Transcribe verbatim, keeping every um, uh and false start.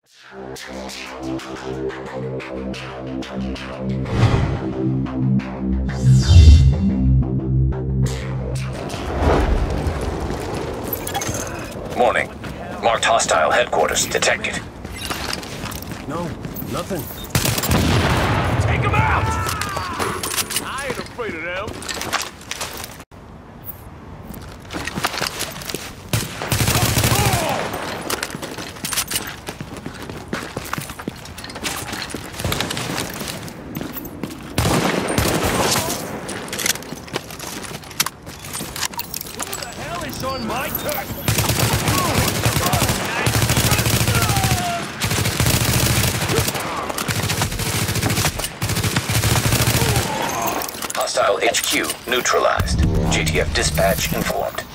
Morning. Marked hostile headquarters detected. No, nothing. Take him out! I ain't afraid of them. Who the hell is on my turf? Hostile H Q neutralized. J T F dispatch informed.